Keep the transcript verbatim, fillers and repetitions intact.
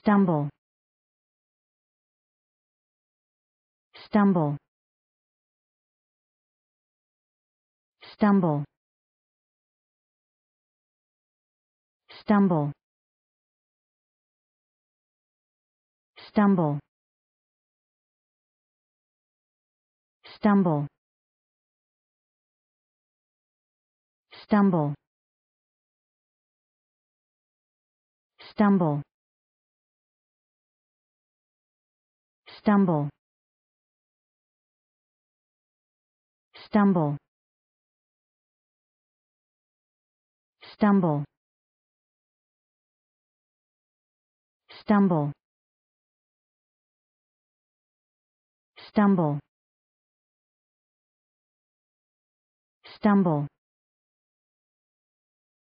stumble, stumble, stumble, stumble, stumble, stumble, stumble, stumble, stumble, stumble, stumble, stumble, stumble, stumble,